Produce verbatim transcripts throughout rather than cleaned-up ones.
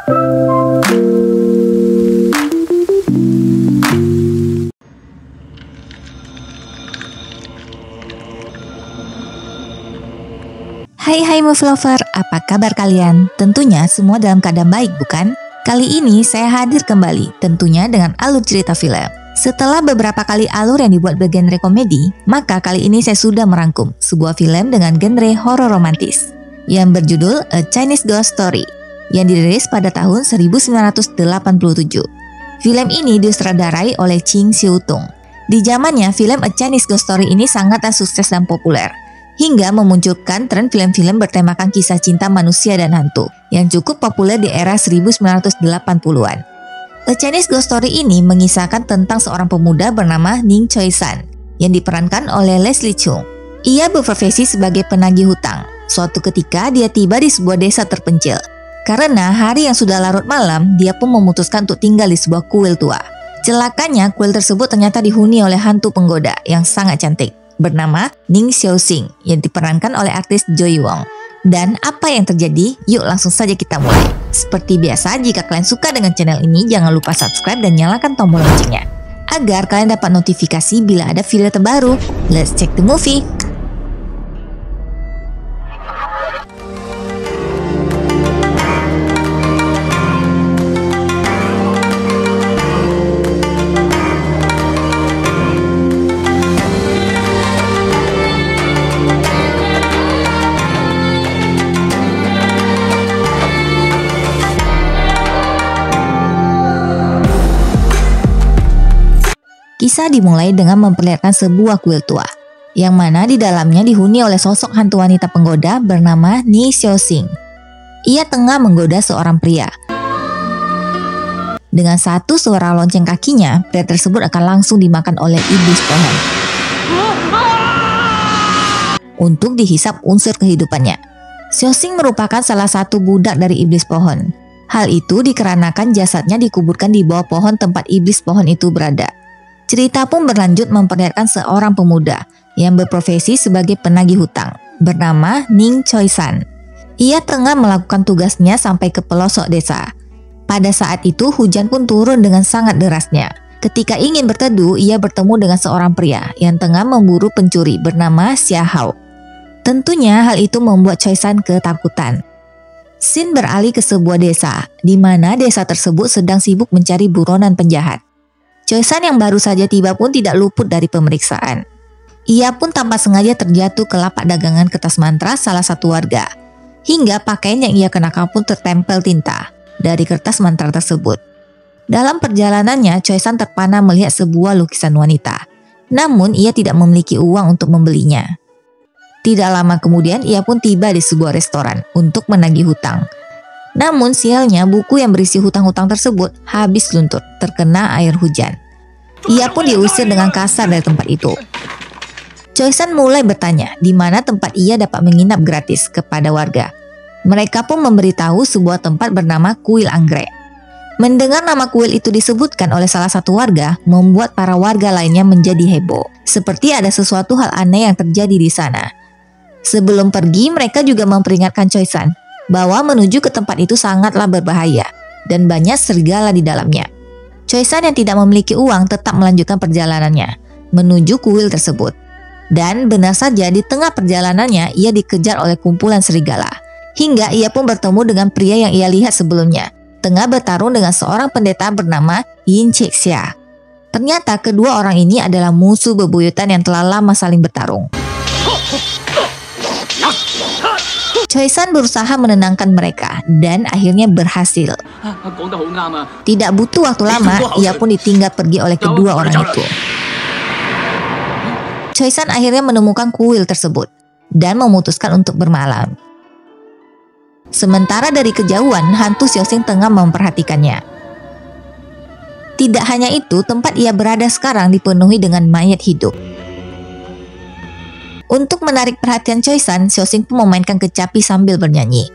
Hai hai movie lover, apa kabar kalian? Tentunya semua dalam keadaan baik, bukan? Kali ini saya hadir kembali, tentunya dengan alur cerita film. Setelah beberapa kali alur yang dibuat bergenre komedi, maka kali ini saya sudah merangkum sebuah film dengan genre horor romantis yang berjudul A Chinese Ghost Story yang dirilis pada tahun seribu sembilan ratus delapan puluh tujuh. Film ini disutradarai oleh Ching Siu-tung. Di zamannya, film A Chinese Ghost Story ini sangatlah sukses dan populer, hingga memunculkan tren film-film bertemakan kisah cinta manusia dan hantu yang cukup populer di era seribu sembilan ratus delapan puluhan. A Chinese Ghost Story ini mengisahkan tentang seorang pemuda bernama Ning Choi-san yang diperankan oleh Leslie Cheung. Ia berprofesi sebagai penagih hutang. Suatu ketika dia tiba di sebuah desa terpencil. Karena hari yang sudah larut malam, dia pun memutuskan untuk tinggal di sebuah kuil tua. Celakanya, kuil tersebut ternyata dihuni oleh hantu penggoda yang sangat cantik bernama Ning Xiaoxing yang diperankan oleh artis Joy Wong. Dan apa yang terjadi? Yuk langsung saja kita mulai. Seperti biasa, jika kalian suka dengan channel ini, jangan lupa subscribe dan nyalakan tombol loncengnya agar kalian dapat notifikasi bila ada video terbaru. Let's check the movie. Kisah dimulai dengan memperlihatkan sebuah kuil tua, yang mana di dalamnya dihuni oleh sosok hantu wanita penggoda bernama Ni Xiaoxing. Ia tengah menggoda seorang pria. Dengan satu suara lonceng kakinya, pria tersebut akan langsung dimakan oleh iblis pohon untuk dihisap unsur kehidupannya. Xiaoxing merupakan salah satu budak dari iblis pohon. Hal itu dikarenakan jasadnya dikuburkan di bawah pohon tempat iblis pohon itu berada. Cerita pun berlanjut memperlihatkan seorang pemuda yang berprofesi sebagai penagih hutang bernama Ning Choi-san. Ia tengah melakukan tugasnya sampai ke pelosok desa. Pada saat itu hujan pun turun dengan sangat derasnya. Ketika ingin berteduh, ia bertemu dengan seorang pria yang tengah memburu pencuri bernama Xia Hao. Tentunya hal itu membuat Choi-san ketakutan. Scene beralih ke sebuah desa, di mana desa tersebut sedang sibuk mencari buronan penjahat. Choi-san yang baru saja tiba pun tidak luput dari pemeriksaan. Ia pun tanpa sengaja terjatuh ke lapak dagangan kertas mantra salah satu warga, hingga pakaian yang ia kenakan pun tertempel tinta dari kertas mantra tersebut. Dalam perjalanannya, Choi-san terpana melihat sebuah lukisan wanita, namun ia tidak memiliki uang untuk membelinya. Tidak lama kemudian, ia pun tiba di sebuah restoran untuk menagih hutang. Namun sialnya, buku yang berisi hutang-hutang tersebut habis luntur terkena air hujan. Ia pun diusir dengan kasar dari tempat itu. Choi-san mulai bertanya di mana tempat ia dapat menginap gratis kepada warga. Mereka pun memberitahu sebuah tempat bernama Kuil Anggrek. Mendengar nama kuil itu disebutkan oleh salah satu warga, membuat para warga lainnya menjadi heboh. Seperti ada sesuatu hal aneh yang terjadi di sana. Sebelum pergi, mereka juga memperingatkan Choi-san bahwa menuju ke tempat itu sangatlah berbahaya dan banyak serigala di dalamnya. Choi-san yang tidak memiliki uang tetap melanjutkan perjalanannya menuju kuil tersebut. Dan benar saja di tengah perjalanannya ia dikejar oleh kumpulan serigala. Hingga ia pun bertemu dengan pria yang ia lihat sebelumnya, tengah bertarung dengan seorang pendeta bernama Yin Chixia. Ternyata kedua orang ini adalah musuh bebuyutan yang telah lama saling bertarung. Choi-san berusaha menenangkan mereka dan akhirnya berhasil. Tidak butuh waktu lama, ia pun ditinggal pergi oleh kedua orang itu. Choi-san akhirnya menemukan kuil tersebut dan memutuskan untuk bermalam. Sementara dari kejauhan, hantu Xiaoxing tengah memperhatikannya. Tidak hanya itu, tempat ia berada sekarang dipenuhi dengan mayat hidup. Untuk menarik perhatian Choi-san, Xiaoxing pun memainkan kecapi sambil bernyanyi.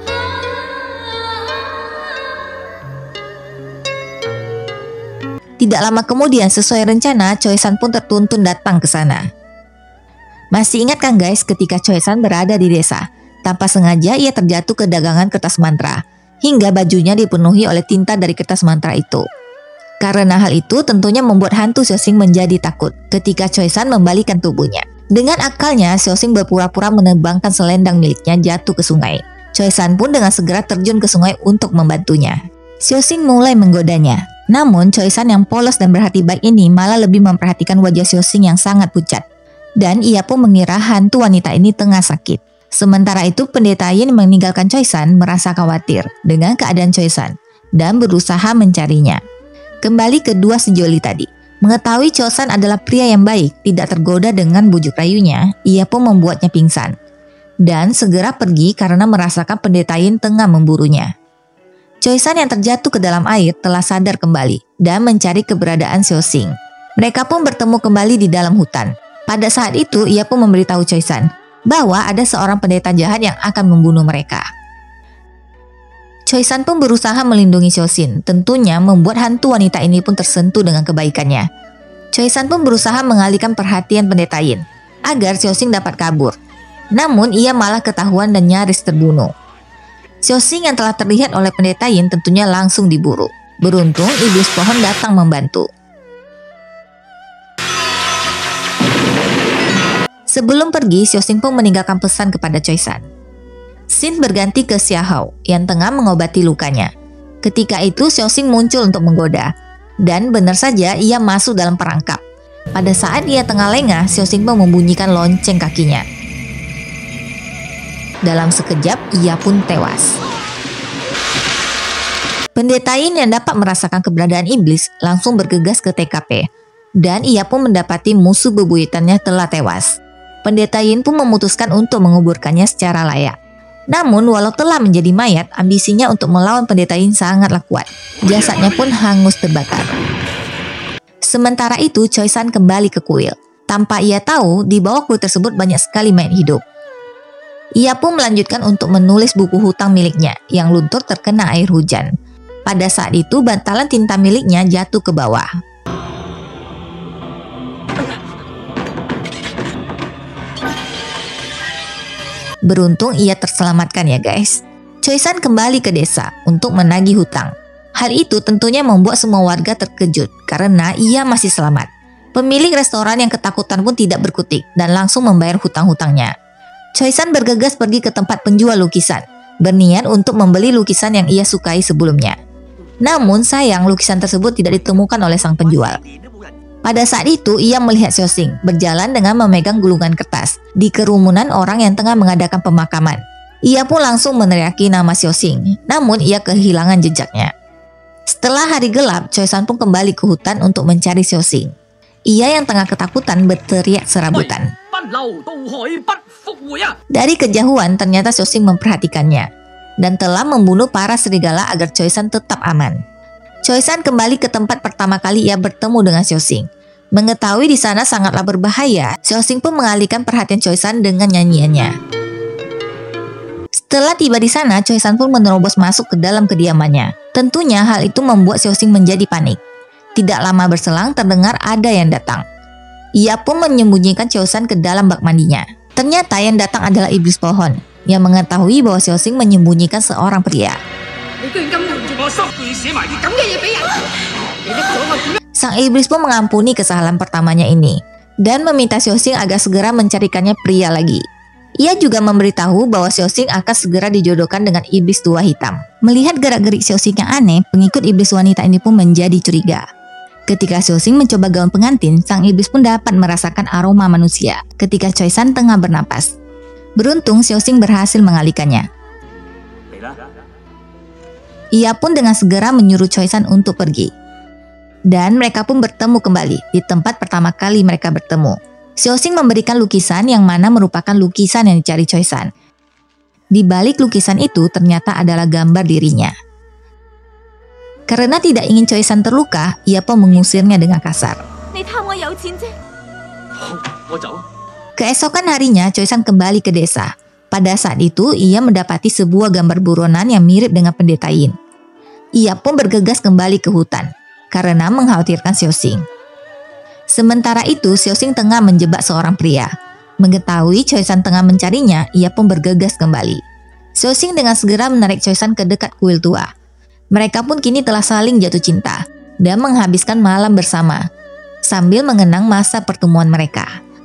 Tidak lama kemudian, sesuai rencana, Choi-san pun tertuntun datang ke sana. Masih ingat kan guys, ketika Choi-san berada di desa, tanpa sengaja ia terjatuh ke dagangan kertas mantra hingga bajunya dipenuhi oleh tinta dari kertas mantra itu. Karena hal itu tentunya membuat hantu Xiaoxing menjadi takut ketika Choi San membalikan tubuhnya. Dengan akalnya, Xiaoxing berpura-pura menebangkan selendang miliknya jatuh ke sungai. Choi San pun dengan segera terjun ke sungai untuk membantunya. Xiaoxing mulai menggodanya. Namun Choi San yang polos dan berhati baik ini malah lebih memperhatikan wajah Xiaoxing yang sangat pucat. Dan ia pun mengira hantu wanita ini tengah sakit. Sementara itu pendeta Yin meninggalkan Choi San merasa khawatir dengan keadaan Choi San dan berusaha mencarinya. Kembali ke dua sejoli tadi. Mengetahui Choi San adalah pria yang baik, tidak tergoda dengan bujuk rayunya, ia pun membuatnya pingsan. Dan segera pergi karena merasakan pendeta Yin tengah memburunya. Choi San yang terjatuh ke dalam air telah sadar kembali dan mencari keberadaan Xiaoxing. Mereka pun bertemu kembali di dalam hutan. Pada saat itu ia pun memberitahu Choi San bahwa ada seorang pendeta jahat yang akan membunuh mereka. Choi San pun berusaha melindungi Xiaoxing, tentunya membuat hantu wanita ini pun tersentuh dengan kebaikannya. Choi San pun berusaha mengalihkan perhatian pendeta Yin agar Xiaoxing dapat kabur. Namun ia malah ketahuan dan nyaris terbunuh. Xiaoxing yang telah terlihat oleh pendeta Yin tentunya langsung diburu. Beruntung iblis pohon datang membantu. Sebelum pergi, Xiaoxing pun meninggalkan pesan kepada Choi San. Scene berganti ke Xiahou yang tengah mengobati lukanya. Ketika itu Xiaoxing muncul untuk menggoda. Dan benar saja ia masuk dalam perangkap. Pada saat ia tengah lengah, Xiaoxing pun membunyikan lonceng kakinya. Dalam sekejap, ia pun tewas. Pendeta Yin yang dapat merasakan keberadaan iblis langsung bergegas ke T K P. Dan ia pun mendapati musuh bebuyutannya telah tewas. Pendeta Yin pun memutuskan untuk menguburkannya secara layak. Namun, walau telah menjadi mayat, ambisinya untuk melawan pendeta Yin sangatlah kuat. Jasadnya pun hangus terbakar. Sementara itu, Choi San kembali ke kuil. Tanpa ia tahu, di bawah kuil tersebut banyak sekali mayat hidup. Ia pun melanjutkan untuk menulis buku hutang miliknya yang luntur terkena air hujan. Pada saat itu bantalan tinta miliknya jatuh ke bawah. Beruntung ia terselamatkan ya guys. Choi San kembali ke desa untuk menagih hutang. Hal itu tentunya membuat semua warga terkejut karena ia masih selamat. Pemilik restoran yang ketakutan pun tidak berkutik dan langsung membayar hutang-hutangnya. Choi San bergegas pergi ke tempat penjual lukisan, berniat untuk membeli lukisan yang ia sukai sebelumnya. Namun sayang lukisan tersebut tidak ditemukan oleh sang penjual. Pada saat itu ia melihat Xiaoxing berjalan dengan memegang gulungan kertas di kerumunan orang yang tengah mengadakan pemakaman. Ia pun langsung meneriaki nama Xiaoxing, namun ia kehilangan jejaknya. Setelah hari gelap, Choi San pun kembali ke hutan untuk mencari Xiaoxing. Ia yang tengah ketakutan berteriak serabutan. Dari kejauhan ternyata Xiaoxing memperhatikannya dan telah membunuh para serigala agar Choi San tetap aman. Choi San kembali ke tempat pertama kali ia bertemu dengan Xiaoxing. Mengetahui di sana sangatlah berbahaya, Xiaoxing pun mengalihkan perhatian Choi San dengan nyanyiannya. Setelah tiba di sana, Choi San pun menerobos masuk ke dalam kediamannya. Tentunya hal itu membuat Xiaoxing menjadi panik. Tidak lama berselang terdengar ada yang datang. Ia pun menyembunyikan Choi San ke dalam bak mandinya. Ternyata yang datang adalah iblis pohon yang mengetahui bahwa Xiaoxing menyembunyikan seorang pria. Sang iblis pun mengampuni kesalahan pertamanya ini dan meminta Xiaoxing agar segera mencarikannya pria lagi. Ia juga memberitahu bahwa Xiaoxing akan segera dijodohkan dengan iblis tua hitam. Melihat gerak-gerik Xiaoxing yang aneh, pengikut iblis wanita ini pun menjadi curiga. Ketika Xiaoxing mencoba gaun pengantin, sang iblis pun dapat merasakan aroma manusia ketika Choi San tengah bernapas. Beruntung Xiaoxing berhasil mengalihkannya. Ia pun dengan segera menyuruh Choi San untuk pergi. Dan mereka pun bertemu kembali di tempat pertama kali mereka bertemu. Xiaoxing memberikan lukisan yang mana merupakan lukisan yang dicari Choi San. Di balik lukisan itu ternyata adalah gambar dirinya. Karena tidak ingin Choi San terluka, ia pun mengusirnya dengan kasar. Keesokan harinya, Choi San kembali ke desa. Pada saat itu, ia mendapati sebuah gambar buronan yang mirip dengan pendeta Yin. Ia pun bergegas kembali ke hutan karena mengkhawatirkan Xiaoxing. Sementara itu, Xiaoxing tengah menjebak seorang pria. Mengetahui Choi San tengah mencarinya, ia pun bergegas kembali. Xiaoxing dengan segera menarik Choi San ke dekat kuil tua. Mereka pun kini telah saling jatuh cinta dan menghabiskan malam bersama sambil mengenang masa pertemuan mereka.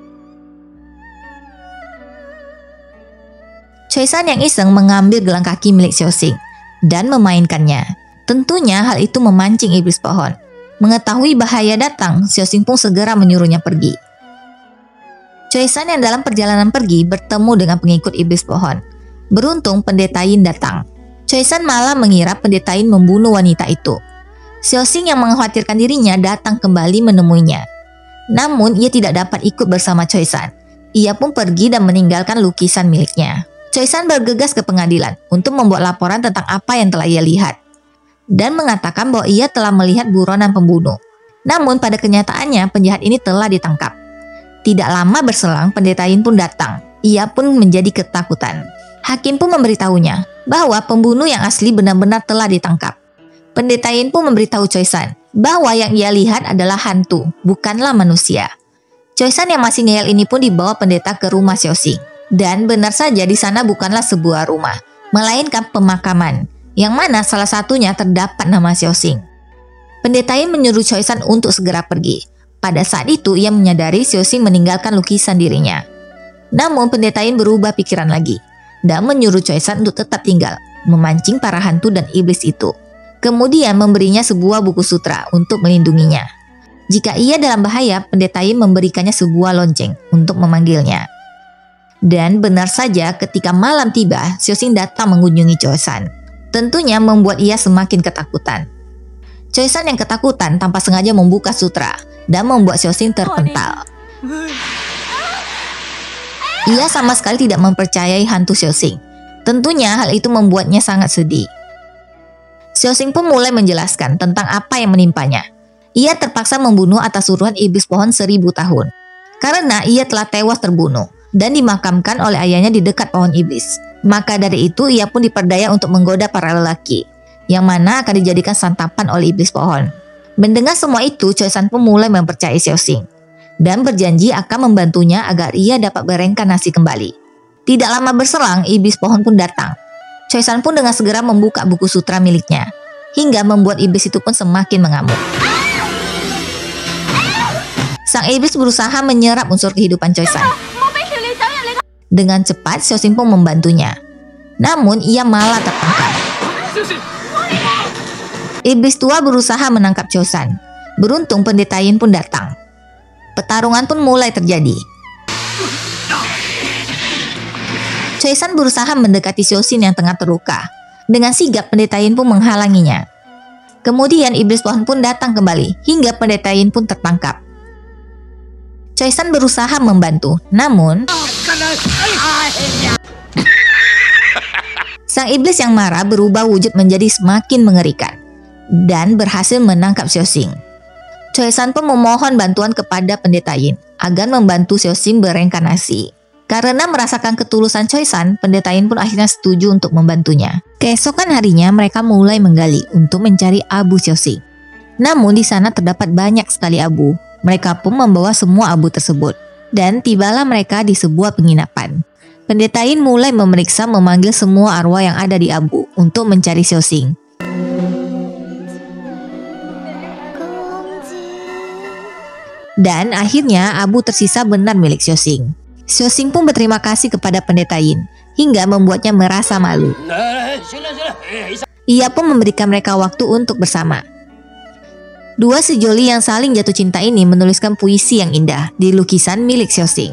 Choi San yang iseng mengambil gelang kaki milik Xiaoxing dan memainkannya. Tentunya hal itu memancing iblis pohon. Mengetahui bahaya datang, Xiaoxing pun segera menyuruhnya pergi. Choi San yang dalam perjalanan pergi bertemu dengan pengikut iblis pohon. Beruntung Pendeta Yin datang. Choi San malah mengira Pendeta Yin membunuh wanita itu. Xiaoxing yang mengkhawatirkan dirinya datang kembali menemuinya. Namun ia tidak dapat ikut bersama Choi San. Ia pun pergi dan meninggalkan lukisan miliknya. Choi San bergegas ke pengadilan untuk membuat laporan tentang apa yang telah ia lihat dan mengatakan bahwa ia telah melihat buronan pembunuh. Namun pada kenyataannya penjahat ini telah ditangkap. Tidak lama berselang Pendeta Yin pun datang. Ia pun menjadi ketakutan. Hakim pun memberitahunya bahwa pembunuh yang asli benar-benar telah ditangkap. Pendeta Yin pun memberitahu Choi San bahwa yang ia lihat adalah hantu, bukanlah manusia. Choi San yang masih ngeyel ini pun dibawa pendeta ke rumah Xiaoxing. Dan benar saja di sana bukanlah sebuah rumah, melainkan pemakaman, yang mana salah satunya terdapat nama Xiaoxing. Pendeta Yin menyuruh Choi San untuk segera pergi. Pada saat itu ia menyadari Xiaoxing meninggalkan lukisan dirinya. Namun Pendeta Yin berubah pikiran lagi dan menyuruh Choi San untuk tetap tinggal, memancing para hantu dan iblis itu. Kemudian memberinya sebuah buku sutra untuk melindunginya. Jika ia dalam bahaya, Pendeta Yin memberikannya sebuah lonceng untuk memanggilnya. Dan benar saja ketika malam tiba, Xiaoxing datang mengunjungi Choi San. Tentunya membuat ia semakin ketakutan. Choi San yang ketakutan tanpa sengaja membuka sutra dan membuat Xiaoxing terpental. Ia sama sekali tidak mempercayai hantu Xiaoxing. Tentunya hal itu membuatnya sangat sedih. Xiaoxing pun mulai menjelaskan tentang apa yang menimpanya. Ia terpaksa membunuh atas suruhan iblis pohon seribu tahun. Karena ia telah tewas terbunuh dan dimakamkan oleh ayahnya di dekat pohon iblis. Maka dari itu ia pun diperdaya untuk menggoda para lelaki, yang mana akan dijadikan santapan oleh iblis pohon. Mendengar semua itu, Choi San pun mulai mempercayai Xiaoxing dan berjanji akan membantunya agar ia dapat bereinkarnasi kembali. Tidak lama berselang, iblis pohon pun datang. Choi San pun dengan segera membuka buku sutra miliknya, hingga membuat iblis itu pun semakin mengamuk. Sang iblis berusaha menyerap unsur kehidupan Choi San. Dengan cepat, Xiaoxing pun membantunya. Namun, ia malah tertangkap. Iblis tua berusaha menangkap Choi San. Beruntung Pendeta Yin pun datang. Pertarungan pun mulai terjadi. Choi San berusaha mendekati Xiaoxing yang tengah terluka. Dengan sigap, Pendeta Yin pun menghalanginya. Kemudian, iblis pohon pun datang kembali, hingga Pendeta Yin pun tertangkap. Choi San berusaha membantu, namun sang iblis yang marah berubah wujud menjadi semakin mengerikan dan berhasil menangkap Xiaoxing. Choi San pun memohon bantuan kepada Pendeta Yin agar membantu Xiaoxing bereinkarnasi. Karena merasakan ketulusan Choi San, Pendeta Yin pun akhirnya setuju untuk membantunya. Keesokan harinya mereka mulai menggali untuk mencari abu Xiaoxing. Namun di sana terdapat banyak sekali abu. Mereka pun membawa semua abu tersebut. Dan tibalah mereka di sebuah penginapan. Pendeta Yin mulai memeriksa memanggil semua arwah yang ada di abu untuk mencari Xiaoxing. Dan akhirnya abu tersisa benar milik Xiaoxing. Xiaoxing pun berterima kasih kepada Pendeta Yin hingga membuatnya merasa malu. Ia pun memberikan mereka waktu untuk bersama. Dua sejoli yang saling jatuh cinta ini menuliskan puisi yang indah di lukisan milik Xiaoxing.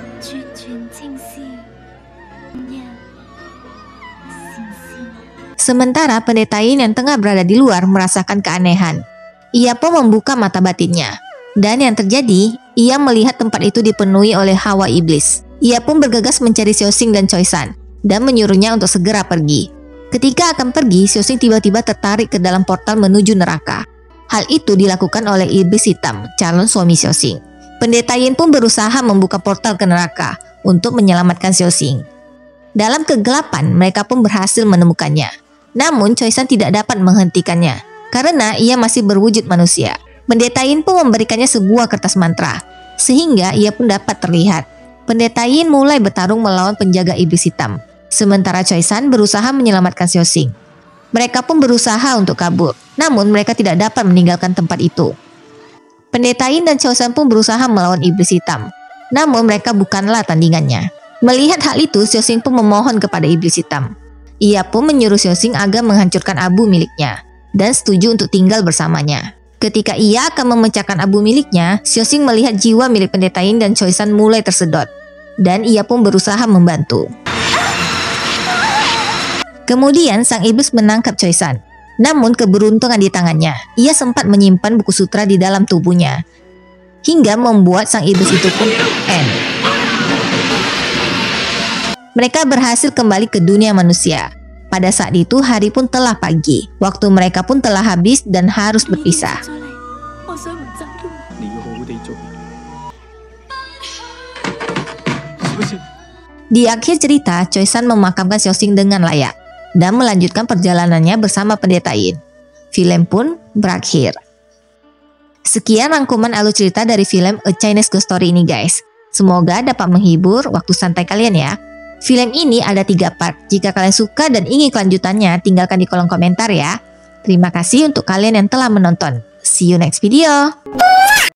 Sementara Pendeta Yin yang tengah berada di luar merasakan keanehan. Ia pun membuka mata batinnya. Dan yang terjadi, ia melihat tempat itu dipenuhi oleh hawa iblis. Ia pun bergegas mencari Xiaoxing dan Choi San dan menyuruhnya untuk segera pergi. Ketika akan pergi, Xiaoxing tiba-tiba tertarik ke dalam portal menuju neraka. Hal itu dilakukan oleh iblis hitam, calon suami Xiaoxing. Pendeta Yin pun berusaha membuka portal ke neraka untuk menyelamatkan Xiaoxing. Dalam kegelapan, mereka pun berhasil menemukannya. Namun, Choi San tidak dapat menghentikannya karena ia masih berwujud manusia. Pendeta Yin pun memberikannya sebuah kertas mantra, sehingga ia pun dapat terlihat. Pendeta Yin mulai bertarung melawan penjaga iblis hitam. Sementara Choi San berusaha menyelamatkan Xiaoxing. Mereka pun berusaha untuk kabur, namun mereka tidak dapat meninggalkan tempat itu. Pendeta Yin dan Choi San pun berusaha melawan iblis hitam, namun mereka bukanlah tandingannya. Melihat hal itu, Xiaoxing pun memohon kepada iblis hitam. Ia pun menyuruh Xiaoxing agar menghancurkan abu miliknya, dan setuju untuk tinggal bersamanya. Ketika ia akan memecahkan abu miliknya, Xiaoxing melihat jiwa milik pendeta Yin dan Choi San mulai tersedot, dan ia pun berusaha membantu. Kemudian sang iblis menangkap Choi San. Namun keberuntungan di tangannya, ia sempat menyimpan buku sutra di dalam tubuhnya, hingga membuat sang iblis itu pun end. Mereka berhasil kembali ke dunia manusia. Pada saat itu hari pun telah pagi, waktu mereka pun telah habis dan harus berpisah. Di akhir cerita, Choi San memakamkan Xiaoxing dengan layak dan melanjutkan perjalanannya bersama pendeta Yin. Film pun berakhir. Sekian rangkuman alur cerita dari film A Chinese Ghost Story ini guys. Semoga dapat menghibur waktu santai kalian ya. Film ini ada tiga part. Jika kalian suka dan ingin kelanjutannya, tinggalkan di kolom komentar ya. Terima kasih untuk kalian yang telah menonton. See you next video.